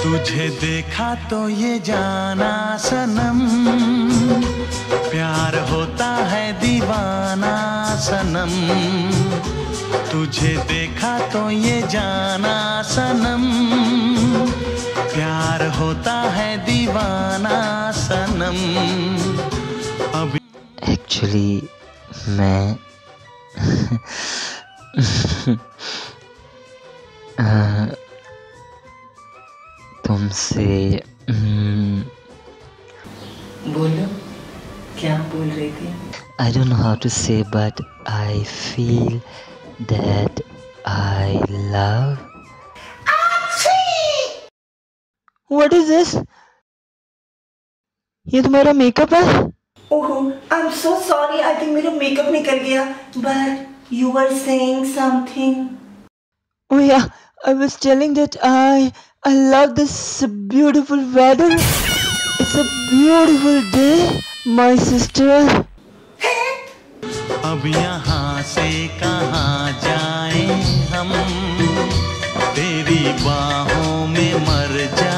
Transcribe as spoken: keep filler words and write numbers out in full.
तुझे देखा तो ये जाना सनम, प्यार होता है दीवाना सनम। तुझे देखा तो ये जाना सनम, प्यार होता है दीवाना सनम। अभी एक्चुअली मैं तुमसे बोलो, क्या बोल रही थी? I don't know how to say, but I feel that I love. What is this? ये तुम्हारा मेकअप है? ओहो, I am so sorry, I think मेरा मेकअप निकल गया। But you were saying something. Oh yeah, I was telling that I I love this beautiful weather. It's a beautiful day, my sister. अब यहाँ से कहाँ जाएं हम, तेरी बाहों में मर जाएं।